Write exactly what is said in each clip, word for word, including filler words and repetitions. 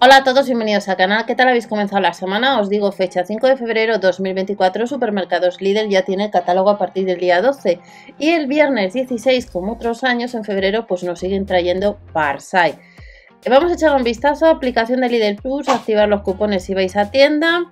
Hola a todos, bienvenidos al canal. ¿Qué tal habéis comenzado la semana? Os digo fecha cinco de febrero dos mil veinticuatro, Supermercados Lidl ya tiene catálogo a partir del día doce y el viernes dieciséis, como otros años en febrero, pues nos siguen trayendo Parsai. Vamos a echar un vistazo a aplicación de Lidl Plus, activar los cupones si vais a tienda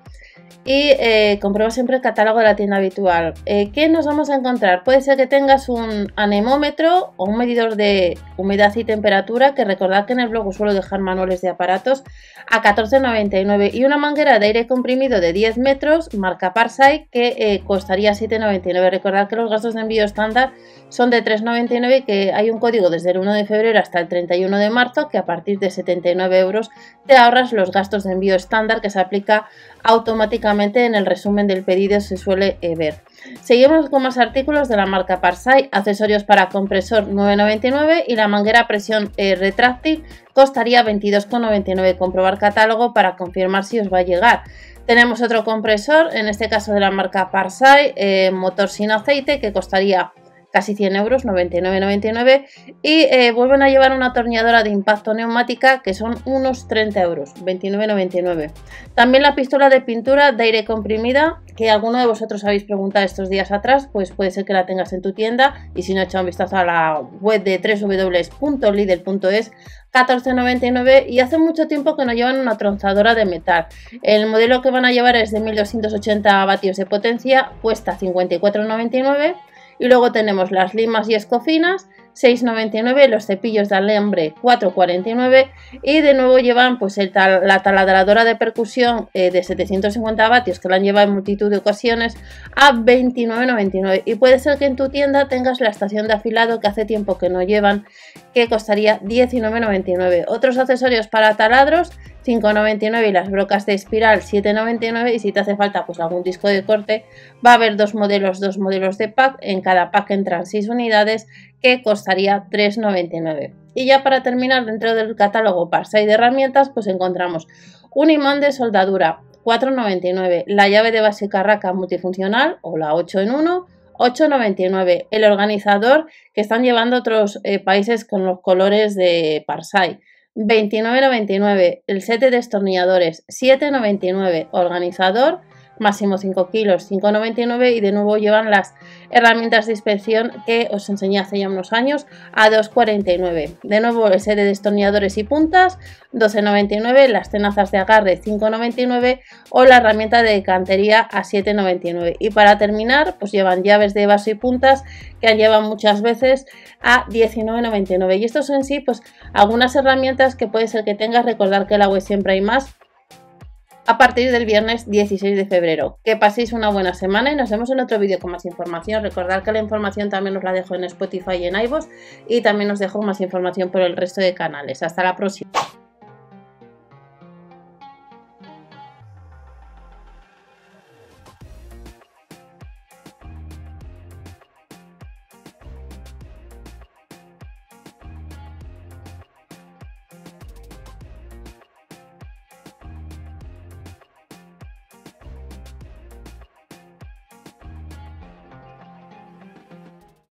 y eh, comprueba siempre el catálogo de la tienda habitual. Eh, ¿Qué nos vamos a encontrar? Puede ser que tengas un anemómetro o un medidor de humedad y temperatura, que recordad que en el blog os suelo dejar manuales de aparatos, a catorce noventa y nueve, y una manguera de aire comprimido de diez metros marca Parsai que eh, costaría siete noventa y nueve. Recordad que los gastos de envío estándar son de tres noventa y nueve y que hay un código desde el uno de febrero hasta el treinta y uno de marzo que a partir de setenta y nueve euros te ahorras los gastos de envío estándar, que se aplica automáticamente en el resumen del pedido, se suele eh, ver. Seguimos con más artículos de la marca Parsai. Accesorios para compresor nueve noventa y nueve y la manguera a presión eh, retráctil costaría veintidós noventa y nueve. Comprobar catálogo para confirmar si os va a llegar. Tenemos otro compresor, en este caso de la marca Parsai, eh, motor sin aceite, que costaría casi cien euros, noventa y nueve noventa y nueve, y eh, vuelven a llevar una atornilladora de impacto neumática que son unos treinta euros, veintinueve noventa y nueve. También la pistola de pintura de aire comprimida, que alguno de vosotros habéis preguntado estos días atrás, pues puede ser que la tengas en tu tienda, y si no, echa un vistazo a la web de w w w punto lidl punto es, catorce noventa y nueve, y hace mucho tiempo que no llevan una tronzadora de metal. El modelo que van a llevar es de mil doscientos ochenta vatios de potencia, cuesta cincuenta y cuatro noventa y nueve. Y luego tenemos las limas y escofinas, seis noventa y nueve, los cepillos de alambre, cuatro cuarenta y nueve, y de nuevo llevan pues el tal, la taladradora de percusión eh, de setecientos cincuenta vatios, que la han llevado en multitud de ocasiones, a veintinueve noventa y nueve. Y puede ser que en tu tienda tengas la estación de afilado, que hace tiempo que no llevan, que costaría diecinueve noventa y nueve. Otros accesorios para taladros, cinco noventa y nueve, y las brocas de espiral siete noventa y nueve, y si te hace falta pues algún disco de corte, va a haber dos modelos, dos modelos de pack, en cada pack entran seis unidades, que costaría tres noventa y nueve. Y ya para terminar, dentro del catálogo Parsai de herramientas, pues encontramos un imán de soldadura, cuatro noventa y nueve, la llave de base carraca multifuncional o la ocho en uno, ocho noventa y nueve, el organizador que están llevando otros eh, países con los colores de Parsai, veintinueve noventa y nueve, el set de destornilladores, siete noventa y nueve, organizador, máximo cinco kilos, cinco noventa y nueve, y de nuevo llevan las herramientas de inspección que os enseñé hace ya unos años a dos cuarenta y nueve. De nuevo el set de destornilladores y puntas, doce noventa y nueve, las tenazas de agarre, cinco noventa y nueve, o la herramienta de cantería a siete noventa y nueve. Y para terminar, pues llevan llaves de vaso y puntas, que han llevado muchas veces, a diecinueve noventa y nueve. Y estos en sí, pues algunas herramientas que puede ser que tengas. Recordar que en la web siempre hay más, a partir del viernes dieciséis de febrero. Que paséis una buena semana y nos vemos en otro vídeo con más información. Recordad que la información también os la dejo en Spotify y en iVoox, y también os dejo más información por el resto de canales. Hasta la próxima.